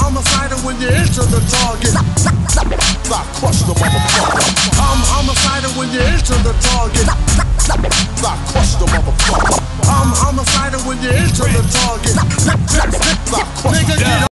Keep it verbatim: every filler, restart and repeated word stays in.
homicidal when you enter the target. I crush the motherfucker. I'm homicidal when you enter the target. I crush the motherfucker. I'm homicidal when you enter the target. I crush the motherfucker. Nigga, get